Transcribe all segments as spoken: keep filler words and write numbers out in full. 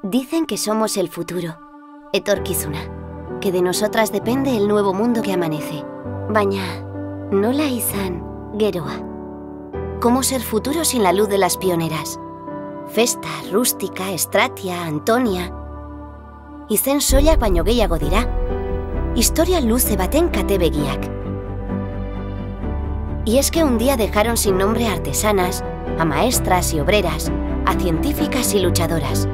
Dicen que somos el futuro, etorkizuna, que de nosotras depende el nuevo mundo que amanece. Baina, nola izan geroa. ¿Cómo ser futuro sin la luz de las pioneras? Festa, Rústica, Estratia, Antonia... Izen soilak baino gehiago dira. Historia luze baten kate begiak. Y es que un día dejaron sin nombre a artesanas, a maestras y obreras, a científicas y luchadoras.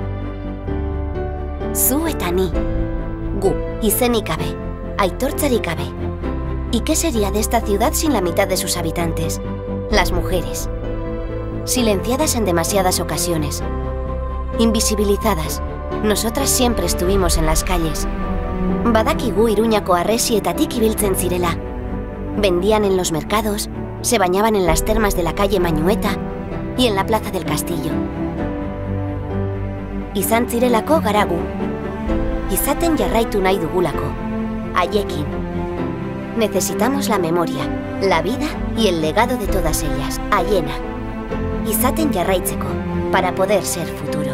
Zu eta ni. Gu, izenik gabe, aitortzarik gabe. ¿Y qué sería de esta ciudad sin la mitad de sus habitantes? Las mujeres. Silenciadas en demasiadas ocasiones. Invisibilizadas. Nosotras siempre estuvimos en las calles. Badakigu Iruñako harresietatik ibiltzen zirela. Vendían en los mercados, se bañaban en las termas de la calle Mañueta y en la plaza del castillo. Izan zirelako garagu. Izaten jarraitu nahi dugulako. Haiekin. Necesitamos la memoria, la vida y el legado de todas ellas. Haiena. Izaten jarraitzeko, para poder ser futuro.